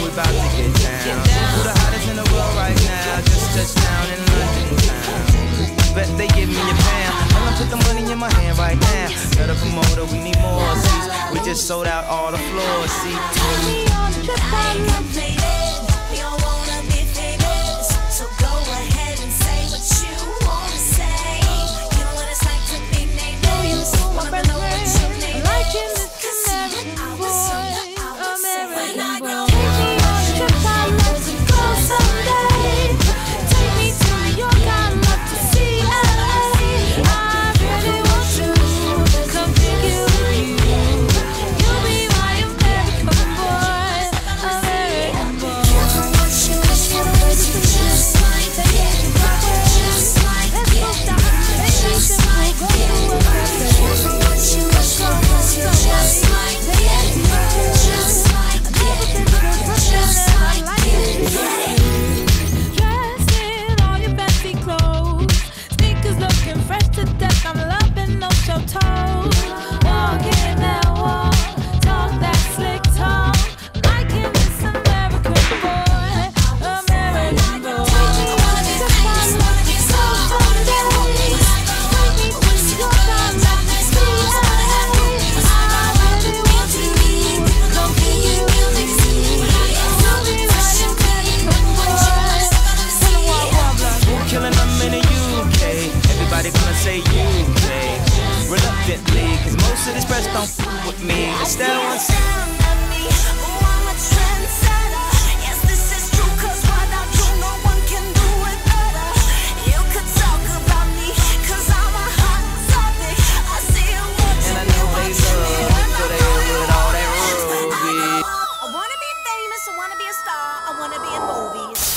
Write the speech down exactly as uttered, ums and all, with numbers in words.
we about to get down. Who the hottest in the world right now? Just touched down in London town. Bet they give me a pound. I'm gonna put the money in my hand right now. Tell the promoter we need more seats. We just sold out all the floor seats. Take me on a trip, I love it. We all wanna be famous, so go ahead and say what you wanna say. You know what it's like to be nameless. Wanna know what your name is? 'Cause I was so, I was so when I grow up. Take me on a trip, I'd love to go someday. Take me to New York, I'd love to see L A. I really want to come pick you with you. You'll be my American boy, American boy. Just like that, just like that. Let's go stop it. Just like that. Go to a just like that. Just like that. Just like that. Dressed in all your fancy clothes, sneakers looking fresh to death. I'm loving those show toes. Walking that walk, talk that slick talk. Liking this American boy, American boy. I wanna be famous, wanna be so someday. Take me to New York, I'd love to see L A. I really want to come to you. You'll be my American boy. Killing them in the U K. Everybody gonna say U K. Reluctantly, cause most of this press don't f with me. Instead I want and I know they love, so they with all that ruby. I wanna be famous, I wanna be a star, I wanna be in movies.